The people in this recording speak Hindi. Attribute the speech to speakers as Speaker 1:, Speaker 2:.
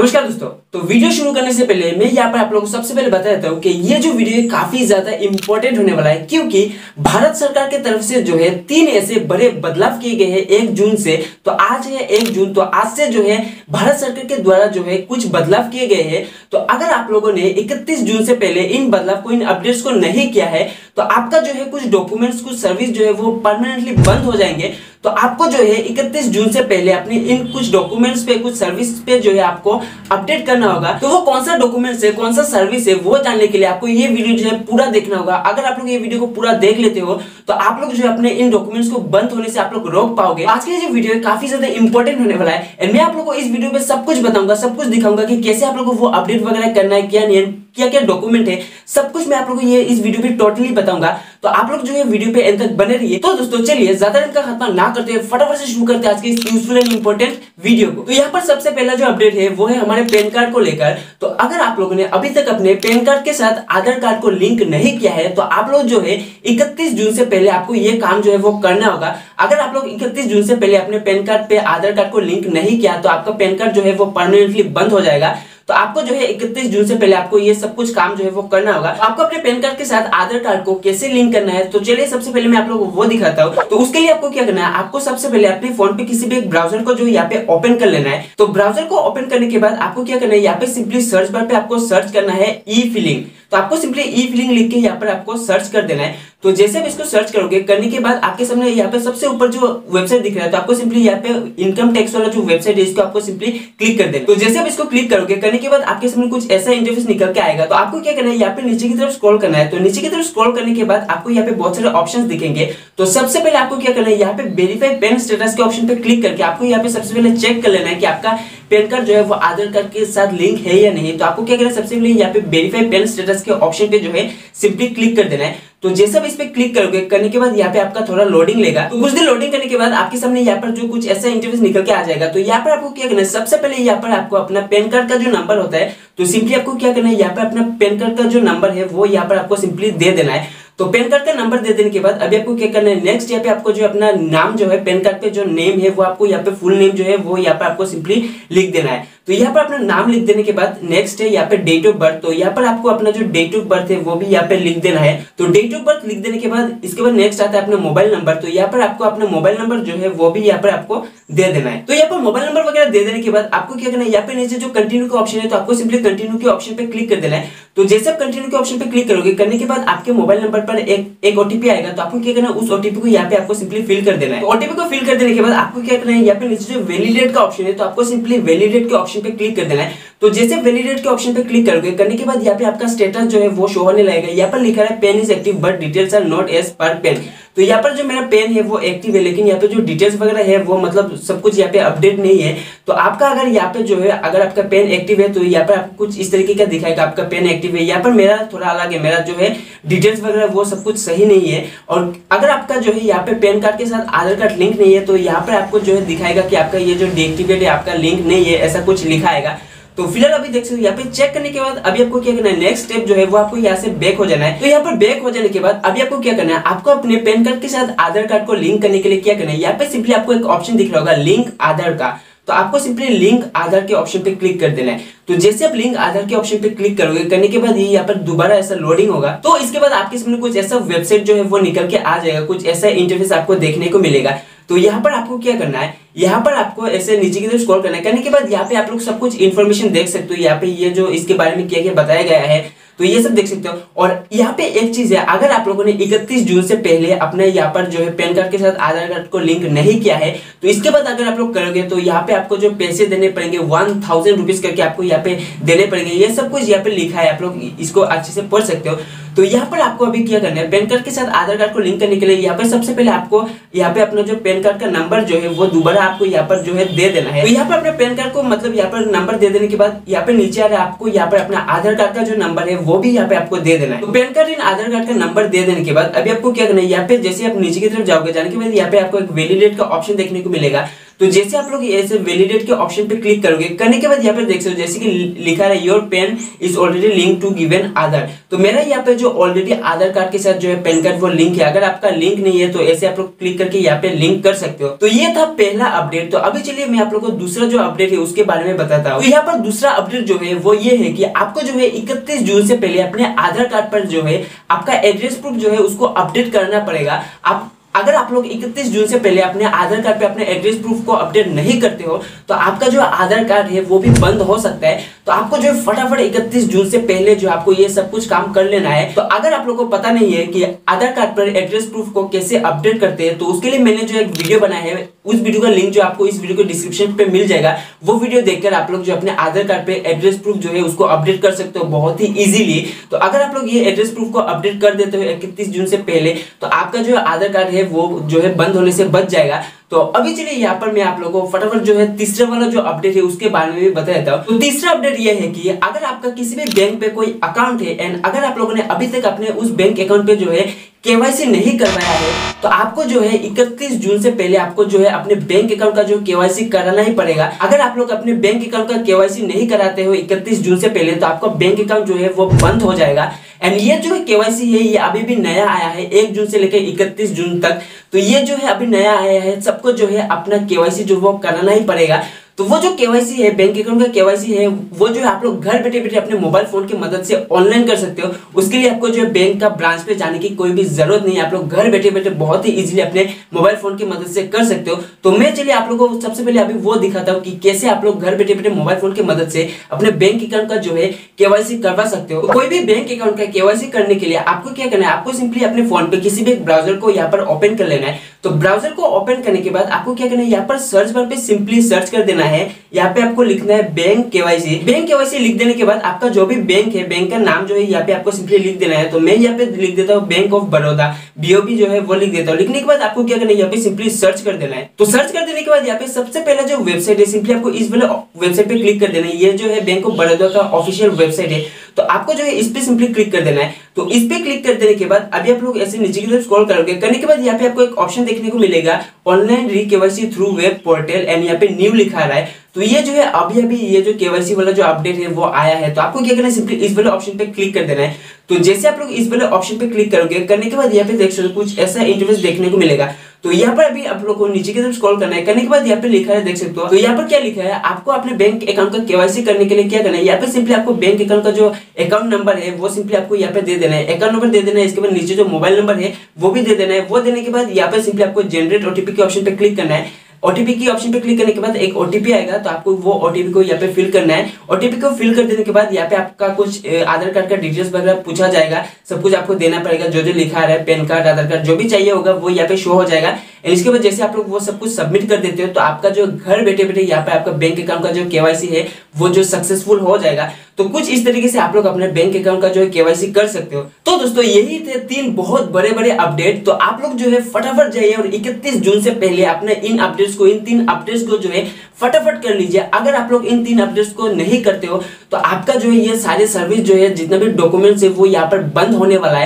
Speaker 1: नमस्कार दोस्तों, तो वीडियो शुरू करने से पहले मैं यहाँ पर आप लोगों को सबसे पहले बता देता हूँ कि ये जो वीडियो है काफी ज्यादा इंपॉर्टेंट होने वाला है, क्योंकि भारत सरकार की तरफ से जो है 3 ऐसे बड़े बदलाव किए गए हैं 1 जून से। तो आज है 1 जून, तो आज से जो है भारत सरकार के द्वारा जो है कुछ बदलाव किए गए हैं। तो अगर आप लोगों ने 31 जून से पहले इन बदलाव को, इन अपडेट्स को नहीं किया है, तो आपका जो है कुछ डॉक्यूमेंट्स, कुछ सर्विस जो है वो परमानेंटली बंद हो जाएंगे। तो आपको जो है 31 जून से पहले अपने इन कुछ डॉक्यूमेंट्स पे, कुछ सर्विस पे जो है आपको अपडेट करना होगा। तो वो कौन सा डॉक्यूमेंट्स है, कौन सा सर्विस है, वो जानने के लिए आपको ये वीडियो जो है पूरा देखना होगा। अगर आप लोग ये वीडियो को पूरा देख लेते हो तो आप लोग जो है अपने इन डॉक्यूमेंट्स को बंद होने से आप लोग रोक पाओगे। आज की जो वीडियो है काफी ज्यादा इंपॉर्टेंट होने वाला है एंड मैं आप लोग को इस वीडियो में सब कुछ बताऊंगा, सब कुछ दिखाऊंगा कि कैसे आप लोग को वो अपडेट वगैरह करना है, क्या नहीं, क्या क्या डॉक्यूमेंट है, सब कुछ मैं आप लोगों को ये इस वीडियो पे टोटली बताऊंगा। तो आप लोग जो है वीडियो पे एंड तक बने रहिए। तो दोस्तों चलिए ज्यादा टाइम का खात्मा ना करते हुए फटाफट से शुरू करते हैं आज के इस यूजफुल एंड इंपॉर्टेंट वीडियो को। तो यहाँ पर सबसे पहला जो अपडेट है वो है हमारे पैन कार्ड को लेकर। तो अगर आप लोगों ने अभी तक अपने पैन कार्ड के साथ आधार कार्ड को लिंक नहीं किया है तो आप लोग जो है 31 जून से पहले आपको ये काम जो है वो करना होगा। अगर आप लोग 31 जून से पहले अपने पैन कार्ड पे आधार कार्ड को लिंक नहीं किया तो आपका पैन कार्ड जो है वो परमानेंटली बंद हो जाएगा। तो आपको जो है 31 जून से पहले आपको ये सब कुछ काम जो है वो करना होगा। तो आपको अपने पैन कार्ड के साथ आधार कार्ड को कैसे लिंक करना है, तो चलिए सबसे पहले मैं आप लोगों को वो दिखाता हूँ। तो उसके लिए आपको क्या करना है, आपको सबसे पहले अपने फोन पे किसी भी एक ब्राउजर को जो यहाँ पे ओपन कर लेना है। तो ब्राउजर को ओपन करने के बाद आपको क्या करना है, यहाँ पे सिंपली सर्च बार पे आपको सर्च करना है ई फिलिंग। तो आपको सिंपली ई फिलिंग लिख के यहाँ पर आपको सर्च कर देना है। तो जैसे आप इसको सर्च करोगे, करने के बाद आपके सामने यहाँ पे सबसे ऊपर जो वेबसाइट दिख रहा है, तो आपको सिंपली यहाँ पे इनकम टैक्स वाला जो वेबसाइट है इसको आपको सिंपली क्लिक कर देना। तो जैसे आप इसको क्लिक करोगे, करने के बाद आपके सामने कुछ ऐसा इंटरफेस निकल के आएगा। तो आपको क्या करना है, यहाँ पे नीचे की तरफ स्क्रॉल करना है। तो नीचे की तरफ स्क्रॉल करने के बाद आपको यहाँ पे बहुत सारे ऑप्शंस दिखेंगे। तो सबसे पहले आपको क्या करना है, यहाँ पे वेरीफाई पैन स्टेटस के ऑप्शन पे क्लिक करके आपको यहाँ पे सबसे पहले चेक कर लेना है कि आपका पैन कार्ड जो है वो आधार कार्ड के साथ लिंक है या नहीं। तो आपको क्या करना है, सबसे पहले यहाँ पे वेरीफाई पैन स्टेटस के ऑप्शन पे जो है सिंपली क्लिक कर देना है। तो जैसे आप इस पे क्लिक करोगे, करने के बाद यहाँ पे आपका थोड़ा लोडिंग लेगा। तो कुछ देर लोडिंग करने के बाद आपके सामने यहाँ पर जो कुछ ऐसा इंटरफेस निकल के आ जाएगा। तो यहाँ पर आपको क्या करना है, सबसे पहले यहाँ पर आपको अपना पैन कार्ड का जो नंबर होता है, तो सिंपली आपको क्या करना है, यहाँ पर अपना पैन कार्ड का जो नंबर है वो यहाँ पर आपको सिंपली दे देना है। तो पैन कार्ड का नंबर दे देने के बाद अभी आपको क्या करना है, नेक्स्ट यहाँ पे आपको जो अपना नाम जो है, पैन कार्ड पे जो नेम है वो आपको यहाँ पे फुल नेम जो है वो यहाँ पे आपको सिंपली लिख देना है। तो यहाँ पर अपना नाम लिख देने के बाद नेक्स्ट है यहाँ पे डेट ऑफ बर्थ। तो यहाँ पर आपको अपना जो डेट ऑफ बर्थ है वो भी यहाँ पे लिख देना है। तो डेट ऑफ बर्थ लिख देने के बाद इसके बाद नेक्स्ट आता है अपना मोबाइल नंबर। तो यहाँ पर आपको अपना मोबाइल नंबर जो है वो भी यहाँ पर आपको दे देना है। तो यहाँ पर मोबाइल नंबर वगैरह दे देने के बाद आपको क्या करना है, यहाँ पे नीचे जो कंटिन्यू का ऑप्शन है, तो आपको सिंपली कंटिन्यू के ऑप्शन पे क्लिक कर देना है। तो जैसे आप कंटिन्यू के ऑप्शन पे क्लिक करोगे, करने के बाद आपके मोबाइल नंबर पर एक ओटीपी आएगा। तो आपको क्या करना है, उस ओटीपी को यहाँ पे आपको सिंपली फिल कर देना है। तो ओटीपी को फिल कर देने के बाद आपको क्या करना है, यहाँ पे नीचे जो वैलिडेट का ऑप्शन है, तो आपको सिंपली वैलिडेट के ऑप्शन पे क्लिक कर देना है। तो जैसे वैलिडेट के ऑप्शन पे क्लिक करोगे, करने के बाद यहाँ पे आपका स्टेटस जो है वो शो होने लगेगा। यहाँ पर लिखा है PAN is active but details are not as per PAN. तो यहाँ पर जो मेरा पेन है वो एक्टिव है, लेकिन यहाँ पे जो डिटेल्स वगैरह है वो मतलब सब कुछ यहाँ पे अपडेट नहीं है। तो आपका अगर यहाँ पे जो है, अगर आपका पेन एक्टिव है तो यहाँ पर आपको कुछ इस तरीके का दिखाएगा, आपका पेन एक्टिव है। यहाँ पर मेरा थोड़ा अलग है, मेरा जो है डिटेल्स वगैरह वो सब कुछ सही नहीं है। और अगर आपका जो है यहाँ पे पैन कार्ड के साथ आधार कार्ड लिंक नहीं है तो यहाँ पर आपको जो है दिखाएगा कि आपका ये जो डीएक्टिवेट है, आपका लिंक नहीं है, ऐसा कुछ लिखा आएगा। तो फिलहाल अभी देख सकते हो, यहाँ पे चेक करने के बाद अभी आपको क्या करना है, नेक्स्ट स्टेप जो है वो आपको यहाँ से बैक हो जाना है। तो यहाँ पर बैक हो जाने के बाद अभी आपको क्या करना है, आपको अपने पैन कार्ड के साथ आधार कार्ड को लिंक करने के लिए क्या करना है, यहाँ पे सिंपली आपको एक ऑप्शन दिख रहा होगा लिंक आधार का। तो आपको सिंपली लिंक आधार के ऑप्शन पे क्लिक कर देना है। तो जैसे आप लिंक आधार के ऑप्शन पे क्लिक करोगे, करने के बाद ये यहाँ पर दोबारा ऐसा लोडिंग होगा। तो इसके बाद आपके सामने कुछ ऐसा वेबसाइट जो है वो निकल के आ जाएगा, कुछ ऐसा इंटरफेस आपको देखने को मिलेगा। तो यहाँ पर आपको क्या करना है, यहाँ पर आपको ऐसे नीचे की तरफ स्क्रॉल करना है। करने के बाद यहाँ पे आप लोग सब कुछ इन्फॉर्मेशन देख सकते हो, यहाँ पे ये जो इसके बारे में क्या क्या बताया गया है तो ये सब देख सकते हो। और यहाँ पे एक चीज है, अगर आप लोगों ने 31 जून से पहले अपने यहाँ पर जो है पैन कार्ड के साथ आधार कार्ड को लिंक नहीं किया है, तो इसके बाद अगर आप लोग करोगे तो यहाँ पे आपको जो पैसे देने पड़ेंगे 1000 रुपीज करके आपको यहाँ पे देने पड़ेंगे। ये सब कुछ यहाँ पे लिखा है, आप लोग इसको अच्छे से पढ़ सकते हो। तो यहाँ पर आपको अभी क्या करना है, पैन कार्ड के साथ आधार कार्ड को लिंक करने के लिए यहाँ पर सबसे पहले आपको यहाँ पे अपना जो पैन कार्ड का नंबर जो है वो दोबारा आपको यहाँ पर जो है दे देना है। तो यहाँ पर अपने पैन कार्ड को मतलब यहाँ पर नंबर दे देने के बाद यहाँ पे नीचे आ रहा है, आपको यहाँ पर अपना आधार कार्ड का जो नंबर है वो भी यहाँ पे आपको दे देना है। तो पैन कार्ड इन आधार कार्ड का नंबर दे देने के बाद अभी आपको क्या करना है, यहाँ पे जैसे आप नीचे की तरफ जाओगे, जाने के बाद यहाँ पे आपको एक वैलिडेट का ऑप्शन देखने को मिलेगा। तो जैसे आप लोग ऐसे वैलिडेट के ऑप्शन पे क्लिक करोगे, करने के बाद यहाँ पे देख सकते हो जैसे कि लिखा है your PAN is already link to given Aadhaar. तो मेरा यहाँ पे जो ऑलरेडी आधार कार्ड के साथ जो है पैन कार्ड वो लिंक है। अगर आपका लिंक नहीं है तो ऐसे आप लोग क्लिक करके यहाँ पे लिंक कर सकते हो। तो ये था पहला अपडेट। तो अभी चलिए मैं आप लोग को दूसरा जो अपडेट है उसके बारे में बताता हूँ। तो यहाँ पर दूसरा अपडेट जो है वो ये है कि आपको जो है 31 जून से पहले अपने आधार कार्ड पर जो है आपका एड्रेस प्रूफ जो है उसको अपडेट करना पड़ेगा। अगर आप लोग 31 जून से पहले अपने आधार कार्ड पे अपने एड्रेस प्रूफ को अपडेट नहीं करते हो तो आपका जो आधार कार्ड है वो भी बंद हो सकता है। तो आपको जो फटाफट 31 जून से पहले जो आपको ये सब कुछ काम कर लेना है। तो अगर आप लोग को पता नहीं है कि आधार कार्ड पर एड्रेस प्रूफ को कैसे अपडेट करते हैं तो उसके लिए मैंने जो एक वीडियो बनाया है, उस वीडियो का लिंक जो आपको इस वीडियो के डिस्क्रिप्शन पे मिल जाएगा। वो वीडियो देखकर आप लोग जो अपने आधार कार्ड पे एड्रेस प्रूफ जो है उसको अपडेट कर सकते हो बहुत ही इजीली। तो अगर आप लोग ये एड्रेस प्रूफ को अपडेट कर देते हो 31 जून से पहले तो आपका जो आधार कार्ड है वो जो है बंद होने से बच जाएगा। तो अभी चलिए यहाँ पर मैं आप लोगों को फटाफट जो है तीसरा वाला जो अपडेट है उसके बारे में भी बता देता हूँ। तो तीसरा अपडेट ये है कि अगर आपका किसी भी बैंक पे कोई अकाउंट है एंड अगर आप लोगों ने अभी तक अपने उस बैंक अकाउंट पे जो है केवाईसी नहीं करवाया है तो आपको जो है 31 जून से पहले आपको जो है अपने बैंक अकाउंट का जो केवाईसी कराना ही पड़ेगा। अगर आप लोग अपने बैंक अकाउंट का केवाईसी नहीं कराते हो 31 जून से पहले तो आपका बैंक अकाउंट जो है वो बंद हो जाएगा। एंड ये जो केवाईसी है ये अभी भी नया आया है 1 जून से लेकर 31 जून तक। तो ये जो है अभी नया आया है, सबको जो है अपना केवाईसी जो वो कराना ही पड़ेगा। तो वो जो केवाईसी है बैंक अकाउंट का केवाईसी है वो जो है आप लोग घर बैठे बैठे अपने मोबाइल फोन की मदद से ऑनलाइन कर सकते हो। उसके लिए आपको जो है बैंक का ब्रांच पे जाने की कोई भी जरूरत नहीं है। आप लोग घर बैठे बैठे बहुत ही इजीली अपने मोबाइल फोन की मदद से कर सकते हो। तो मैं चलिए आप लोगों को सबसे पहले अभी वो दिखाता हूँ कि कैसे आप लोग घर बैठे बैठे मोबाइल फोन की मदद से अपने बैंक अकाउंट का जो है केवाईसी करवा सकते हो। कोई भी बैंक अकाउंट का केवाईसी करने के लिए आपको क्या करना है, आपको सिंपली अपने फोन पे किसी भी ब्राउजर को यहाँ पर ओपन कर लेना है। तो ब्राउजर को ओपन करने के बाद आपको क्या करना है, यहाँ पर सर्च बार पे सिंपली सर्च कर देना है। यहाँ पे आपको लिखना है बैंक केवाईसी। बैंक केवाईसी लिख देने के बाद आपका जो भी बैंक है बैंक का नाम जो है यहाँ पे आपको सिंपली लिख देना है। तो मैं यहाँ पे लिख देता हूँ बैंक ऑफ बड़ौदा, BOB जो है वो लिख देता हूँ। लिखने के बाद आपको क्या करना है, यहाँ पे सिंपली सर्च कर देना है। तो सर्च कर देने के बाद यहाँ पे सबसे पहला जो वेबसाइट है सिंपली आपको इस वाले वेबसाइट पे क्लिक कर देना है। ये जो है बैंक ऑफ बड़ौदा का ऑफिशियल वेबसाइट है। तो आपको जो है इस पे सिंपली क्लिक कर देना है। तो इस पे क्लिक कर देने के बाद अभी आप लोग ऐसे नीचे की तरफ स्क्रॉल करोगे, करने के बाद यहाँ पे आपको एक ऑप्शन देखने को मिलेगा online re KYC through web portal and यहाँ पे न्यू लिखा रहा है। तो ये जो है अभी ये जो केवाईसी वाला जो अपडेट है वो आया है। तो आपको क्या करना है, सिंपली इस वाले ऑप्शन पे क्लिक कर देना है। तो जैसे आप लोग इस वाले ऑप्शन पे क्लिक करोगे, करने के बाद यहाँ पे देख सकते हो कुछ ऐसा इंटरफेस देखने को मिलेगा। तो यहाँ पर अभी आप लोग को नीचे की तरफ स्क्रॉल करना है, करने के बाद यहाँ पे लिखा है देख सकते हो। तो यहाँ पर क्या लिखा है, आपको अपने बैंक अकाउंट का केवाईसी करने के लिए क्या करना है, यहाँ पे सिंपली आपको बैंक अकाउंट का जो अकाउंट नंबर है वो सिंपली आपको यहाँ पे दे देना है। अकाउंट नंबर दे देना है, इसके बाद नीचे जो मोबाइल नंबर है वो भी दे देना है। वो देने के बाद यहाँ पे सिंपली आपको जनरेट OTP के ऑप्शन पे क्लिक करना है। OTP की ऑप्शन पे क्लिक करने के बाद एक OTP आएगा। तो आपको वो OTP को यहाँ पे फिल करना है। OTP को फिल कर देने के बाद यहाँ पे आपका कुछ आधार कार्ड का डिटेल्स वगैरह पूछा जाएगा, सब कुछ आपको देना पड़ेगा। जो जो लिखा है पैन कार्ड, आधार कार्ड जो भी चाहिए होगा वो यहाँ पे शो हो जाएगा। इसके बाद जैसे आप लोग वो सब कुछ सबमिट कर देते हो तो आपका जो घर बैठे बैठे यहाँ पे आपका बैंक अकाउंट का जो केवाईसी है वो जो सक्सेसफुल हो जाएगा। तो कुछ इस तरीके से आप लोग अपने बैंक अकाउंट का जो है केवाईसी कर सकते हो। तो दोस्तों यही थे 3 बहुत बड़े बड़े अपडेट। तो आप लोग जो है फटाफट जाइए और 31 जून से पहले अपने इन 3 अपडेट्स को जो है फटाफट कर लीजिए। अगर आप लोग इन 3 अपडेट्स को नहीं करते हो तो आपका जो है ये सारे सर्विस जो है जितना भी डॉक्यूमेंट्स है वो यहाँ पर बंद होने वाला है।